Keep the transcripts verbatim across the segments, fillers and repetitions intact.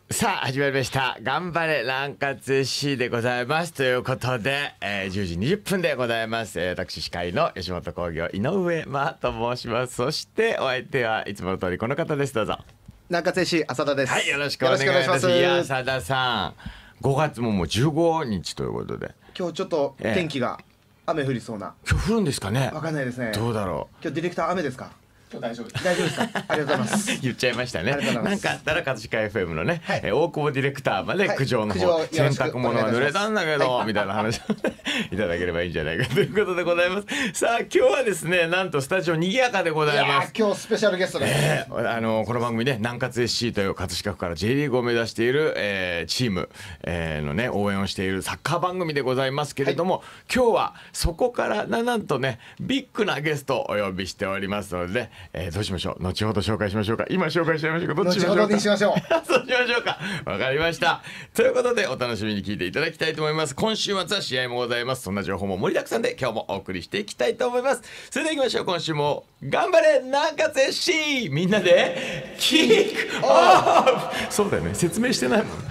さあ始まりました頑張れ南葛 エスシー でございますということで、えー、じゅうじにじゅっぷんでございます、えー、私司会の吉本興業井上真と申します。そしてお相手はいつもの通りこの方です。どうぞ。 南葛 エスシー 浅田です。 はい、よろしくお願いします。いや浅田さん、ごがつももうじゅうごにちということで、 今日ちょっと天気が雨降りそうな、 えー、今日降るんですかね。 わかんないですね。 どうだろう。 今日ディレクター雨ですか。 今日大丈夫です。 大丈夫ですか。ありがとうございます。 言っちゃいましたね。なんかあったら葛飾 エフエム のね、はい、えー、大久保ディレクターまで苦情の方、はい、洗濯物が濡れたんだけど、はい、みたいな話をいただければいいんじゃないかということでございます。さあ今日はですね、なんとスタジオ賑やかでございます。 いや今日スペシャルゲストです。 えー、あのこの番組ね、南葛 エスシー という葛飾区から J リーグを目指している、えー、チーム、えー、のね応援をしているサッカー番組でございますけれども、はい、今日はそこからななんとねビッグなゲストをお呼びしておりますので、えー、どうしましょう。後ほど紹介しましょうか。今紹介しちゃいましょうか。どっちしましょうか。後ほどにしましょう。そうしましょうか。わかりました。ということでお楽しみに聞いていただきたいと思います。今週末は試合もございます。そんな情報も盛りだくさんで今日もお送りしていきたいと思います。それでは行きましょう。今週も頑張れ南葛 エスシー、 みんなでキックオフ。そうだよね、説明してないもん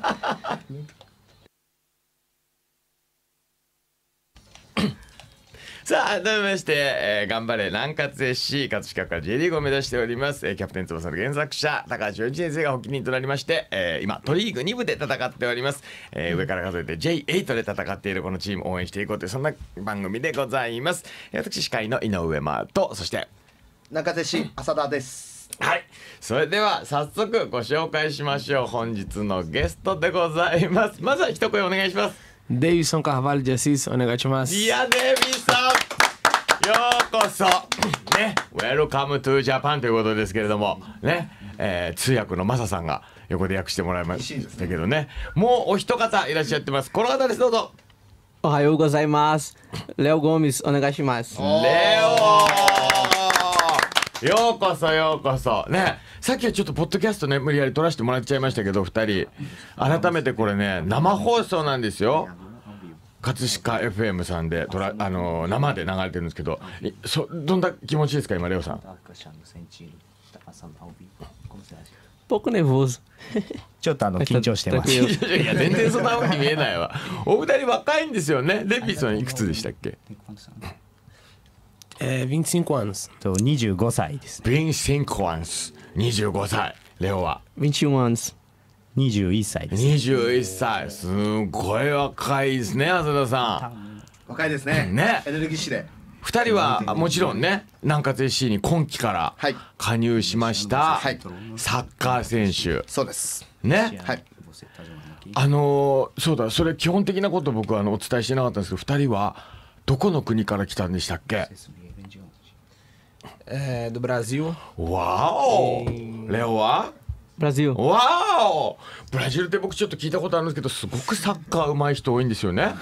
さあ改めまして、えー、頑張れ南葛 エスシー 葛飾区から J リーグを目指しております、えー、キャプテン翼の原作者高橋洋一先生が発起人となりまして、えー、今都リーグに部で戦っております、えー、上から数えて ジェイエイト で戦っているこのチームを応援していこうというそんな番組でございます。私司会の井上真と、そして南葛 エスシー 浅田です。 はい、それでは早速ご紹介しましょう。本日のゲストでございます。まずは一声お願いします。 デイビソン・カーバル・ジェシースお願いします。 いやデイビさんようこそね、Welcome to Japan ということですけれどもね、えー、通訳のマサさんが横で訳してもらいましたけどね、もうお一方いらっしゃってます。この方です。どうぞ。 おはようございます。レオ・ゴミスお願いします。 レオようこそようこそね。さっきはちょっとポッドキャストね無理やり撮らせてもらっちゃいましたけど、ふたり改めてこれね生放送なんですよ。葛飾 エフエム さんでトラ、あのー、生で流れてるんですけど、そどんな気持ちですか今レオさん。 僕ネボーズちょっとあの緊張してます。 いや全然そんな風に見えないわ。お二人若いんですよね。レピさんいくつでしたっけ。 えー、にじゅうご anos。 とにじゅうごさいですね。 にじゅうご anos。にじゅうごさい。レオはにじゅういち anos。 にじゅういっさいです。 にじゅういっさい。すごい若いですね浅田さん。若いですね。 ね。 エネルギッシュで。 二人はもちろんね南葛 エスシー に今期から加入しました、はい、サッカー選手。 そうですね。 はい。 あのー、そうだ、それ基本的なこと僕はあのお伝えしてなかったんですけど、二人はどこの国から来たんでしたっけ。 えー、do Brasil。 わお。レオはブラジル。 わお。ブラジルって僕ちょっと聞いたことあるんですけど、すごくサッカー上手い人多いんですよね。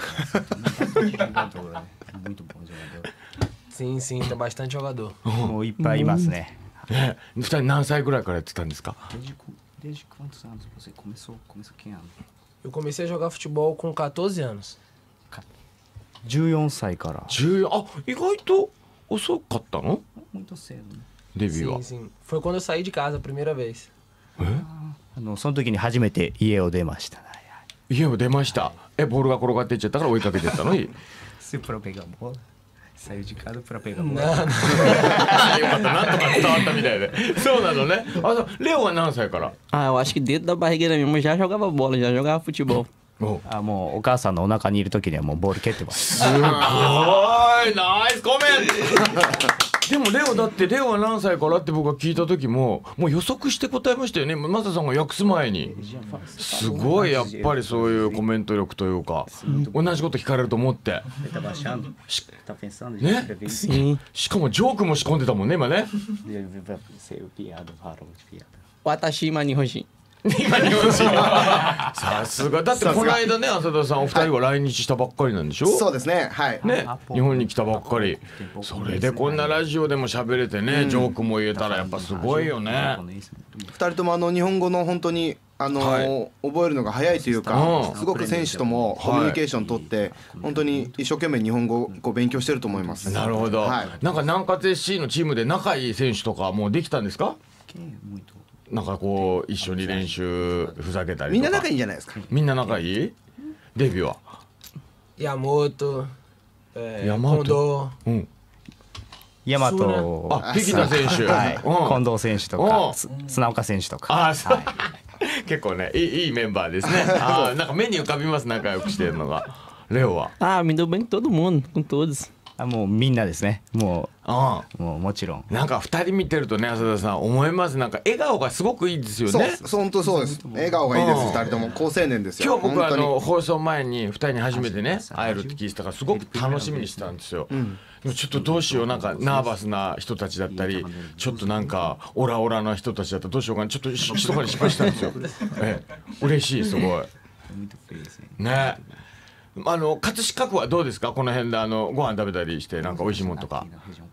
Sim, sim, tem bastante jogador。 もういっぱいいますね。 ね、二人何歳ぐらいからやってたんですか。 Eu comecei a jogar futebol com quatorze anos。 じゅうよんさいから。 じゅうよん、あ、意外と遅かったの？デビューは。 Sim, sim. Foi quando eu saí de casa a primeira vez。 え？ あのその時に初めて家を出ました。 家を出ました。え、ボールが転がっていっちゃったから追いかけてったのに。 Se para pegar bola。saiu de casa para pegar bola。よかった、なんとか伝わったみたいで。そうなのね。あ、レオは何歳から？ Ah, eu acho que dentro da barriga mesmo já jogava bola, já jogava futebol。 あ、もうお母さんのお腹にいる時にはもうボール蹴ってます。 すごいナイスコメント。でもレオだってレオは何歳からって僕が聞いた時ももう予測して答えましたよね。マサさんが訳す前に。すごいやっぱりそういうコメント力というか同じこと聞かれると思って。ね。しかもジョークも仕込んでたもんね今ね。 私今日本人。 今日本人さすがだってこの間ね浅田さんお二人は来日したばっかりなんでしょ。 そうですね。はいね、日本に来たばっかり。それでこんなラジオでも喋れてね、ジョークも言えたらやっぱすごいよね。 二人ともあの日本語の本当にあの、はい、覚えるのが早いというか、すごく選手ともコミュニケーション取って、はい、本当に一生懸命日本語を勉強してると思います。 なるほど、はい、なんか南葛 エスシー のチームで仲いい選手とかもうできたんですか。 なんかこう一緒に練習ふざけたりとか。 みんな仲いいんじゃないですか。 みんな仲いい？デビューは。 Yamoto, é, Yamato? Kondo. うん。 大和、 あ、ピキタ選手。 はい、 うん近藤選手とうんか、つ砂岡選手とか。 あ、そうはい結構ねいいいいメンバーですね。あーなんか目に浮かびます仲良くしてるのが。レオは。 Ah, me deu bem com todo mundo, com todos. あもうみんなですね。もあうもうもちろん。 なんか二人見てるとね浅田さん思いますなんか笑顔がすごくいいですよそうね。 そう本当そうです。笑顔がいいです。 うん二人とも好青年ですよ。 今日僕はあ本当にの放送前に二人に初めてね会えるって聞いてたからすごく楽しみにしてたんですよ。でもちょっとどうしようなんかナーバスな人たちだったりちょっとなんかオラオラな人たちだったらどうしようかなちょっとし一回り失敗したんですよ。ええ、嬉しいすごい。ね。あの葛飾区はどうですかこの辺であのご飯食べたりしてなんか美味しいもんとか。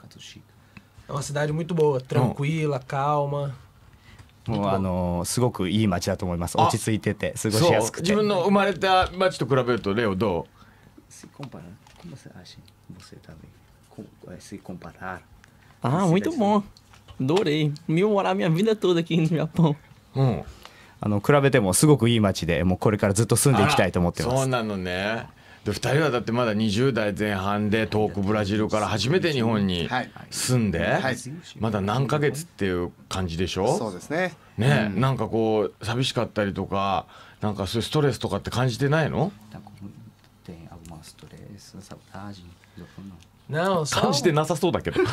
É uma cidade muito boa, tranquila, calma. もうあのすごくいい街だと思います。 あ落ち着いてて過ごしそうやすくて。 自分の生まれた町と比べるとレオど Se comparar, como você acha você também? Com- eh, Se comparar. Ah, muito bom. Adorei. Me morar minha vida toda aqui no Japão. う？うん。 あの比べてもすごくいい街で、もうこれからずっと住んでいきたいと思ってます。 そうなのね。でふたりはだってまだにじゅう代前半で遠くブラジルから初めて日本にはい住んで、 はいまだ何ヶ月っていう感じでしょ。 そうですね。 ね、なんかこう寂しかったりとかなんかそういうストレスとかって感じてないの？ Tá com, tem alguma stress, saudade do Japão, não. Não, só. 感じてなさそうだけど。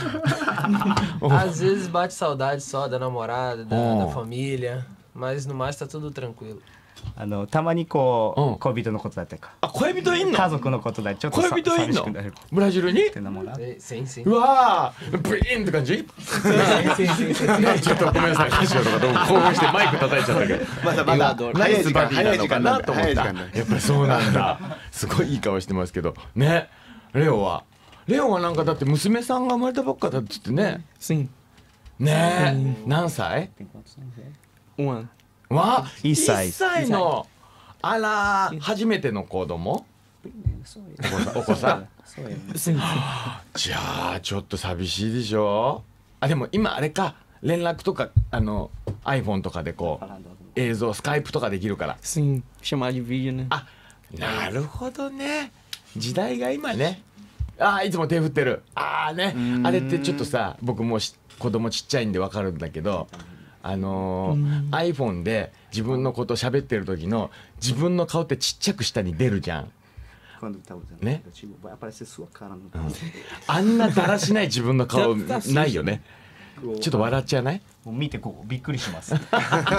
Às vezes bate saudade só da namorada, da, Oh. da família. Mas no mais tá tudo tranquilo. あのたまにこう、 うん恋人のことだったりとか、 あ恋人いんの？ 家族のことだったりちょっとさ恋人いんの寂しくなる。 ブラジルに？ Ter namorado? É, Sim, sim. うわーブリーンって感じ？ Sim, sim, sim, sim. ちょっとごめんなさい歌詞とかどうも興奮してマイク叩いちゃったけど。 まだまだナイ早い時間スバディな早い時間のかななんで早いと思った。 時間なんで。 やっぱりそうなんだ。すごいいい顔してますけどね。レオはレオはなんかだって娘さんが生まれたばっかだっつってね。 Sim, ねえ何歳？ Tem quantos anos? É? um ano. わ一歳一歳のあら初めての子供 Primeiro, só ele. お子さん。 Só ele. Sim. じゃあちょっと寂しいでしょ。あでも今あれか連絡とかあの iPhone とかでこう Falando alguma 映像スカイプとかできるから。 Sim, chamar de vídeo, né? あなるほどね時代が今ね。あいつも手振ってる。ああねあれってちょっとさ僕もうし子供ちっちゃいんでわかるんだけどあのー、iPhone で自分のこと喋ってる時の自分の顔ってちっちゃく下に出るじゃん。 Quando tá usando Né? o aplicativo, vai aparecer sua cara no あんなだらしない自分の顔ないよね。ちょっと笑っちゃわない？ もう見てこうびっくりします。 ね、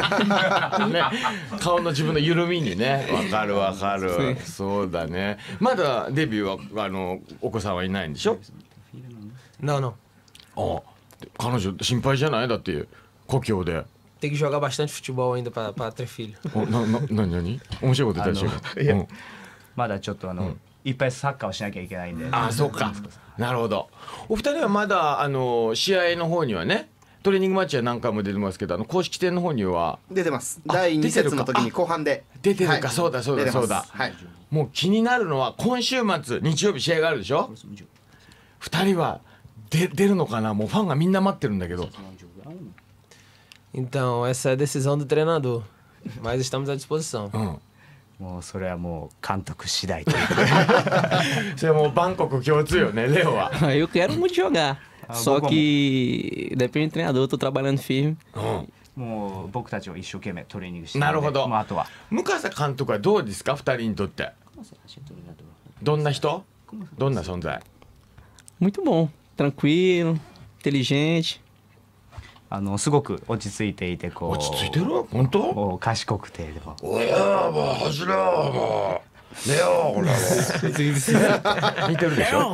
顔の自分の緩みにねわかるわかるそうだね。まだデビューはあのお子さんはいないんでしょ？ Não, não. あ彼女心配じゃないだって故郷で。 Tem que jogar bastante futebol ainda pra, pra ter filho. おなななになに面白いこと言ったでしょ？ あのいやうんまだちょっとあの、いっぱいサッカーをしなきゃいけないんで。 あそうかなるほど。お二人はまだあの試合の方にはねトレーニングマッチは何回も出てますけどあの公式戦の方には出てます。 あだいに出てるか節の時に後半で出てるかはいそうだそうだ出てますそうだはい。 もう気になるのは今週末日曜日試合があるでしょ？ próximo jogo. 二人は出出るのかなもうファンがみんな待ってるんだけど。 Final de jogo é um. Então, essa é a decisão do treinador. Mas estamos à disposição. うんもうそれはもう監督次第という。 それはもうバンコク共通よねレオは。 Eu quero muito jogar. Só vou como? que depende do treinador, eu tô trabalhando firme. うんもう僕たちを一生懸命トレーニングしてるんでなるほどもうあとは向川監督はどうですか二人にとって Como você acha do treinador? どんな人どんな存在？ Muito bom. Tranquilo, inteligente. あのすごく落ち着いていてこう落ち着いてる本当？ こう賢くてでもおやもう走れよもうレオほら似てるでしょ？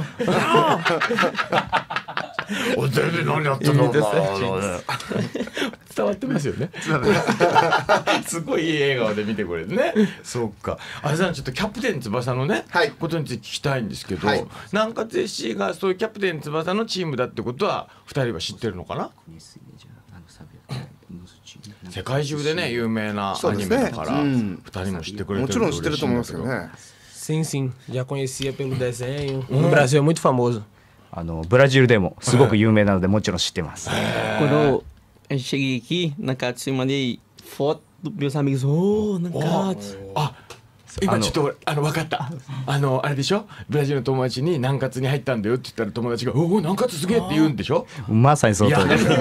おテレビ何やってんの？伝わってますよね。すごいいい笑顔で見てくれるね。そっか。あれさんちょっとキャプテン翼のね、 はいことについて聞きたいんですけど、 はい南葛 エスシー がそういうキャプテン翼のチームだってことは二人は知ってるのかな？ Conhecia já, ah, não sabia. Nos times. 世界中でね有名なアニそうですねメだからうん二人も知ってくれもてるとちろん知ってると思いますけど嬉しいんだね。 Sim, sim. Já conhecia pelo desenho. No Brasil é muito famoso. あのブラジルでもすごく有名なのでもちろん知ってます。 Quando eu cheguei aqui na Katsu e mandei foto dos meus amigos. Oh, na Katsu. あ、今ちょっとあの分かった。あのあれでしょ。ブラジルの友達に南葛に入ったんだよって言ったら友達がおお南葛すげえって言うんでしょ。 まさにその通りです。 そう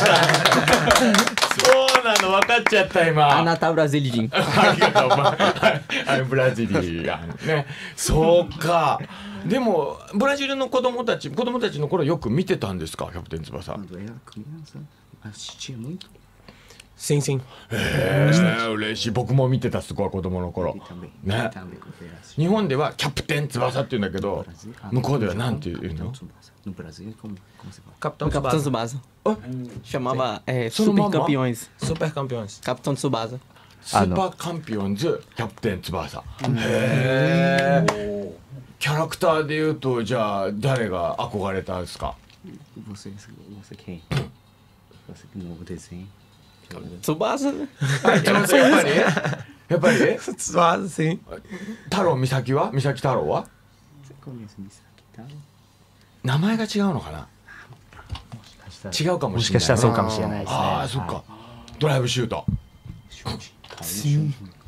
なの分かっちゃった今。 あなたブラジル人。 ありがとう。まあ、あのブラジリアンね。そうか。でもブラジルの子供たち子供たちの頃よく見てたんですか、キャプテン翼。 Quando era criança, assistia muito. Sim, sim. へえ、嬉しい。僕も見てた、すごい子供の頃 E também. ね。 E também quando era assistir. 日本ではキャプテン翼って言うんだけど、 Brasil, ah, 向こうでは no なんて Japão, 言うの？ Capitão Tsubasa. No Brasil é como, como você fala? Capitão Capitão Tsubasa. Tsubasa. Chamava é, Seu Super mamá? Campeões. Super campeões. Capitão Tsubasa. スーパーカンピオンズキャプテン翼。へえ。キャラクターで言うとじゃあ誰が憧れたんですか？ Você, você quem? Você que novo desenho. Tsubasa, né? やっぱりやっぱり Tsubasa, sim. 太郎美咲は美咲太郎は Você conhece Misaki Taro? 名前が違うのかな？違うかももしれない。 しかしたらそうかもしれないですね。 ああ、そっか。ドライブシュート。 Sim.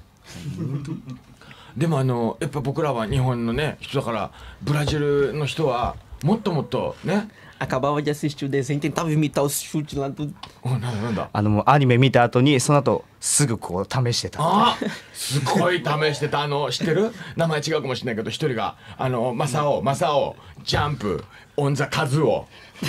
でもあのやっぱ僕らは日本のね人だからブラジルの人はもっともっとね。 Acabava de assistir o desenho, tentava imitar os chutes lá do. お、なんだなんだ。 あのもうアニメ見た後にその後すぐこう試してた。 あ、すごい試してた。あの知ってる？名前違うかもしれないけど一人があのマサオマサオジャンプオンザカズオ。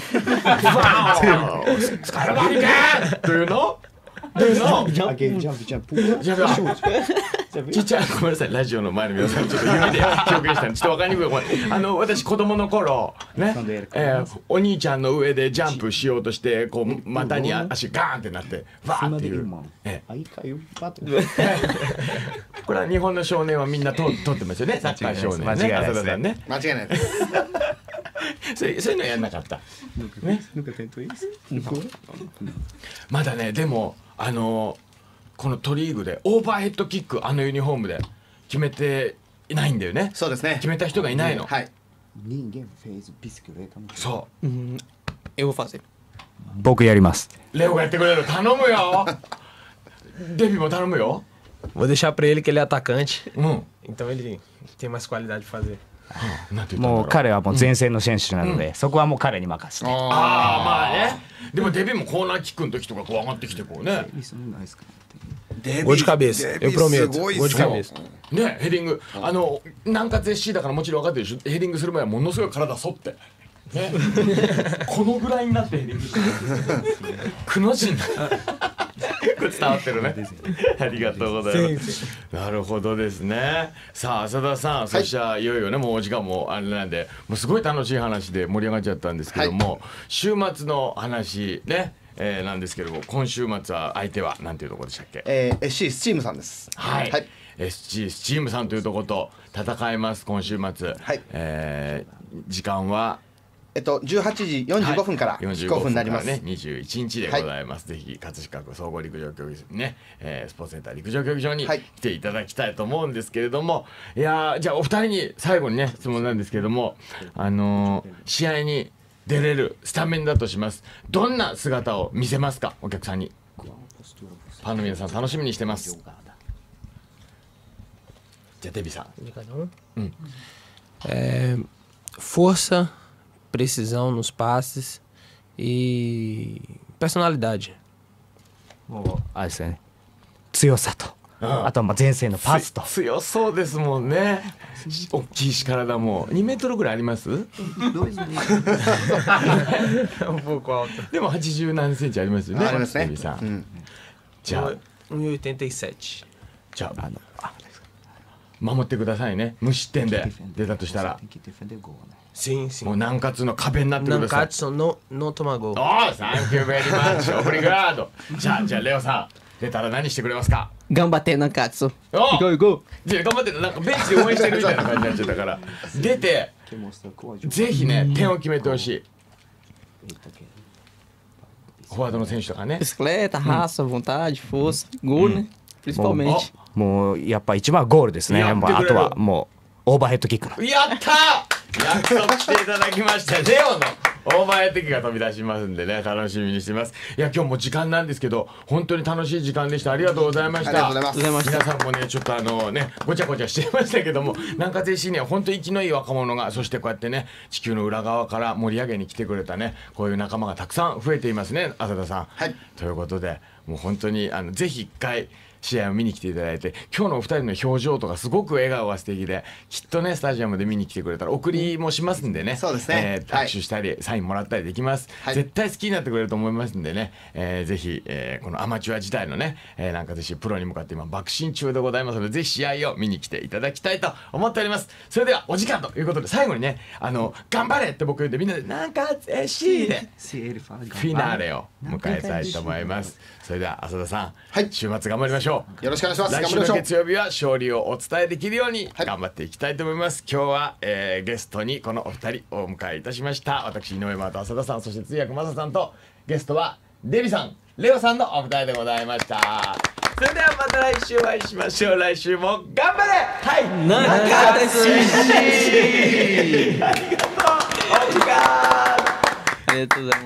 スカイバリケンというの？というの？ Aquele jump, jump, pula. じゃあちっちゃいごめんなさいラジオの前の皆さんちょっと指で表現したんでちょっとわかりにくいごめん。あの私子供の頃ね、えー、お兄ちゃんの上でジャンプしようとしてこう股に足ガーンってなってわー Cima ってい dele, う。 mano. え Aí caiu, bateu. これは日本の少年はみんな通通ってますよね、サッカー少年ね。 間違いないです浅田さんね。 間違いないです。 そういうそういうのやんなかった。 Nunca, nunca tentou isso? Nunca? まだね、でもあのこのトリーグでオーバーヘッドキックあのユニフォームで決めていないんだよね。 そうですね決。めた人がいないの。 はい。 Ninguém fez bicicleta no そ Hum, eu vou fazer. 僕やります。 う。レオがやってくれる。頼むよ。デビも頼むよ。 Vou deixar pra ele que ele é atacante. うん。 Então ele tem mais qualidade de fazer. なんて言ったんだろう。 もう彼はもう前線の選手なので、そこはもう彼に任せて。 ああまあね。でもデビもコーナーキックの時とかこう上がってきてこうね。 Isso não dá esse cara. デビ Gol de cabeça. デビ Eu prometo. すごい Gol っ de すよ cabeça. ね、ヘディングあの南葛 エスシー だからもちろん分かってるでしょ。ヘディングする前はものすごい体反って。ね、このぐらいになってヘディングしてる。くの字になる。これ伝わってるね。ありがとうございます。なるほどですね。さあ浅田さん、そしたらいよいよねもうお時間もあれなんで、もうすごい楽しい話で盛り上がっちゃったんですけども、週末の話ね、えー、なんですけども、今週末は相手はなんていうところでしたっけ？ えー、エスシー スチームさんです。 はい、 はい。 エスジー スチームさんというところと戦います今週末。 はいえー、時間はえっとじゅうはちじよんじゅうごふんからキックオフになります。 ね、にじゅういちにちでございます。ぜひ葛飾区総合陸上競技場ね、えー、スポーツセンター陸上競技場にはい来ていただきたいと思うんですけれども、いやーじゃあお二人に最後にね質問なんですけれども、あのー、試合に出れるスタメンだとします。どんな姿を見せますか、お客さんに。ファンの皆さん楽しみにしてます。じゃあデビさん。 De cada um. É, força, precisão nos passes e personalidade. もうあれですね。強さと、あとはまあ前線のパスと。 つ強そうですもんね。大きいし体もにメートルぐらいあります？ Dois meses. Um pouco alto. でもはちじゅう何センチありますよね。 ありますねデビさん。 うん。 じゃあ um e oitenta e sete. じゃあ守ってくださいね。無失点で出たとしたら Tem que defender gol, né? Sim, も sim. う南葛の壁になってください。 Nankatsu no, no toma gol. おお、サンキューベリーマッチ、オブリガード。じゃあじゃあレオさん出たら何してくれますか？ Gambaté na Katsu. お Gol, gol. じゃあ頑張ってなんかベンチで応援してるみたいな感じになっちゃったから出て Quer mostrar qual a jogada? ぜひね点を決めてほしい。 Eita, que- フォワードの選手とかね。 Bicicleta, raça, vontade, força, gol, né? Principalmente. もうやっぱ一番はゴールですね。 やってくれるまああとはもうオーバーヘッドキックの。 やったー、約束していただきました。レオの大前的が飛び出しますんでね、楽しみにしてます。いや今日も時間なんですけど本当に楽しい時間でした。ありがとうございました。 ありがとうございます。 皆さんもねちょっとあのねごちゃごちゃしていましたけども、南葛 エーシー には本当に生きのいい若者が、そしてこうやってね地球の裏側から盛り上げに来てくれたねこういう仲間がたくさん増えていますね、浅田さん。 はい。 ということでもう本当にあのぜひ一回試合を見に来ていただいて、今日のお二人の表情とかすごく笑顔が素敵で、きっとねスタジアムで見に来てくれたら送りもしますんでね、 そうですねえー握手したり、サインもらったりできます、 はい絶対好きになってくれると思いますんでね、えーぜひ、えーこのアマチュア時代のね、えー、南葛 エーシープロに向かって今爆心中でございますので、ぜひ試合を見に来ていただきたいと思っております。それではお時間ということで最後にねあの頑張れって僕言ってみんなで南葛 エーシー で Se ele fala de フィナーレを迎えたいと思います。それでは浅田さん、 はい週末頑張りましょう。 よろしくお願いします。頑来週の張りましょう。 月曜日は勝利をお伝えできるようにはい頑張っていきたいと思います。今日は、えーゲストにこのお二人をお迎えいたしました。私井上真と浅田さん、そして通訳マサさんと、ゲストはデビさん、レオさんのお二人でございました。それではまた来週お会いしましょう。来週も頑張れ。はい、 南葛 エーシーありがとう。お疲れ。 ありがとうございます。